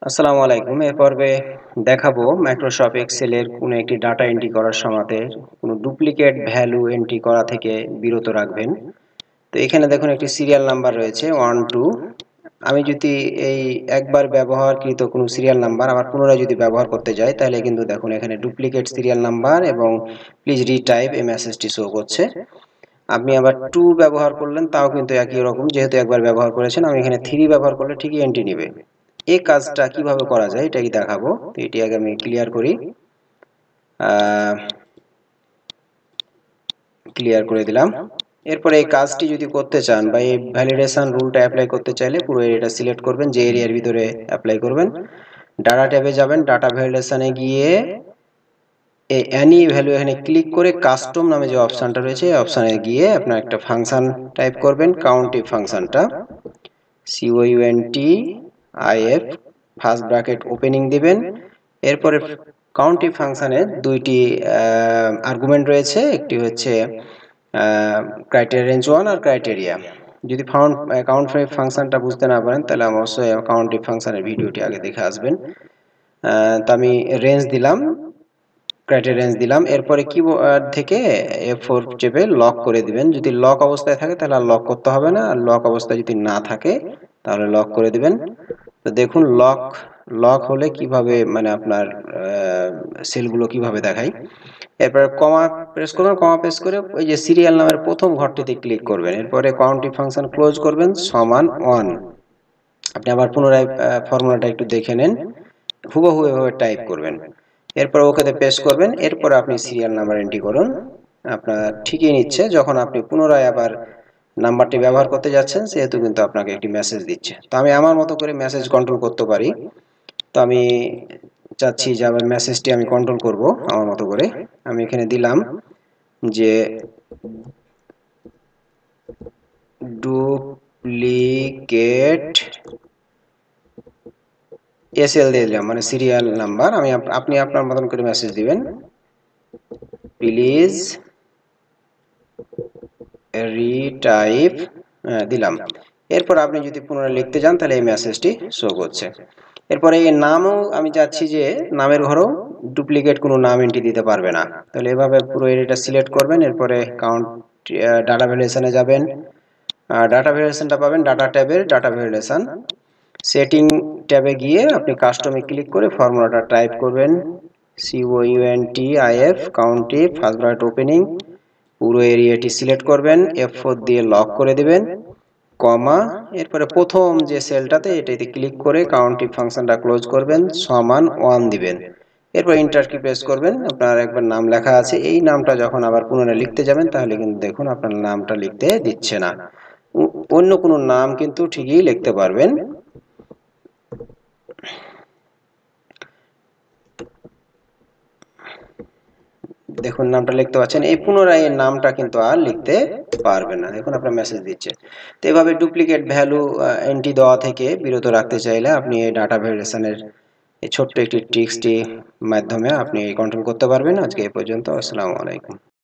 আসসালামু আলাইকুম। এ পর্বে দেখাবো মাইক্রোসফট এক্সেলের কোনো একটি ডাটা এন্ট্রি করার সময়তে কোনো ডুপ্লিকেট ভ্যালু এন্ট্রি করা থেকে বিরত রাখবেন। তো এখানে দেখুন একটি সিরিয়াল নাম্বার রয়েছে 1 2। আমি যদি এই একবার ব্যবহারকৃত কোনো সিরিয়াল নাম্বার আবার পুনরায় যদি ব্যবহার করতে যাই তাহলে কিন্তু দেখুন এখানে ডুপ্লিকেট সিরিয়াল নাম্বার এবং প্লিজ রিটাইপ এই মেসেজটি শো করছে। আপনি আবার 2 ব্যবহার করলেন তাও কিন্তু একই রকম, যেহেতু একবার ব্যবহার করেছেন। আমি এখানে 3 ব্যবহার করলে ঠিকই এন্ট্রি নেবে। এই কাজটা কিভাবে করা যায় এটাই দেখাবো। তো এটি আগে আমি ক্লিয়ার করি। ক্লিয়ার করে দিলাম। এরপরে এই কাজটি যদি করতে চান বা এই ভ্যালিডেশন রুলটা অ্যাপ্লাই করতে চাইলে পুরো এরিয়াটা সিলেক্ট করবেন, যে এরিয়ার ভিতরে অ্যাপ্লাই করবেন। ডাটা ট্যাবে যাবেন, ডাটা ভ্যালিডেশনে গিয়ে এই অ্যানি ভ্যালু এখানে ক্লিক করে কাস্টম নামে যে অপশনটা রয়েছে এই অপশনে গিয়ে আপনার একটা ফাংশন টাইপ করবেন, কাউন্টিভ ফাংশনটা COUNTIF ফার্স্ট ব্র্যাকেট ওপেনিং দিবেন। এরপরে কাউন্টিভ ফাংশনে দুইটি আর্গুমেন্ট রয়েছে, একটি হচ্ছে ক্রাইটেরিয়া রেঞ্জ 1 আর ক্রাইটেরিয়া। যদি কাউন্টিভ ফাংশনটা বুঝতে না পারেন তাহলে অবশ্যই কাউন্টিভ ফাংশনের ভিডিওটি আগে দেখে আসবেন। তো আমি রেঞ্জ দিলাম, ক্রাইটেরিয়া রেঞ্জ দিলাম। এরপরে কিবোর্ড থেকে F4 চেপে লক করে দিবেন। যদি লক অবস্থায় থাকে তাহলে আর লক করতে হবে না, আর লক অবস্থায় যদি না থাকে তাহলে লক করে দিবেন। তো দেখুন লক হলে কিভাবে মানে আপনার সেলগুলো কিভাবে দেখায়। এরপরে কমা প্রেস করবেন, কমা প্রেস করে ওই যে সিরিয়াল নামের প্রথম ঘরটিতে ক্লিক করবেন। এরপরে কাউন্টিভ ফাংশন ক্লোজ করবেন সমান 1। আপনি আবার পুনরায় ফর্মুলাটা একটু দেখে নেন, হুবহু এভাবে টাইপ করবেন। এরপর ওকেতে পেস্ট করবেন। এরপরে আপনি সিরিয়াল নাম্বার এন্ট্রি করুন। আপনার ঠিকই নিচ্ছে। যখন আপনি পুনরায় আবার নাম্বারটি ব্যবহার করতে যাচ্ছেন সেহেতু কিন্তু আপনাকে একটি মেসেজ দিচ্ছে। তো আমি আমার মতো করে মেসেজ কন্ট্রোল করতে পারি। তো আমি চাচ্ছি যে আবার মেসেজটি আমি কন্ট্রোল করব আমার মতো করে। আমি এখানে দিলাম যে ডুপ্লিকেট এসএল দিয়ে দিলাম, মানে সিরিয়াল নাম্বার। আপনি আপনার মতন করে মেসেজ দিবেন, প্লিজ রিটাইপ দিলাম। এরপর আপনি যদি পুনরায় লিখতে যান তাহলে এই মেসেজটি শো করছে। এরপরে এই নামও আমি চাচ্ছি যে নামের ঘরেও ডুপ্লিকেট কোনো নাম এন্ট্রি দিতে পারবে না। তাহলে এভাবে পুরো এরিয়াটা সিলেক্ট করবেন। এরপরে ডাটা ভ্যালিডেশনে যাবেন। ডাটা ভ্যালিডেশনটা পাবেন ডাটা ট্যাবের ডাটা ভ্যালিডেশন সেটিং ট্যাবে গিয়ে আপনি কাস্টমে ক্লিক করে ফর্মুলাটা টাইপ করবেন, COUNTIF COUNTIF first bracket opening. পুরো এরিয়াটি সিলেক্ট করবেন, F4 দিয়ে লক করে দিবেন, কমা। এরপরে প্রথম যে সেলটাতে এটাতে ক্লিক করে কাউন্টিভ ফাংশনটা ক্লোজ করবেন সমান 1 দিবেন। এরপর এন্টার কি প্রেস করবেন। আপনার একবার নাম লেখা আছে, এই নামটা যখন আবার পুনরায় লিখতে যাবেন তাহলে কিন্তু দেখুন আপনার নামটা লিখতে দিচ্ছে না। অন্য কোনো নাম কিন্তু ঠিকই লিখতে পারবেন। দেখুন নামটা লিখতে পাচ্ছেন, এই পুনরায় এই নামটা কিন্তু আর লিখতে পারবেন না। দেখুন আপনার মেসেজ দিচ্ছে। তো এভাবে ডুপ্লিকেট ভ্যালু এন্ট্রি দেওয়া থেকে বিরত রাখতে চাইলে আপনি এই ডাটা ভ্যালিডেশনের এই ছোট্ট একটি ট্রিক্সটি মাধ্যমে আপনি কন্ট্রোল করতে পারবেন। আজকে এই পর্যন্ত। আসসালামু আলাইকুম।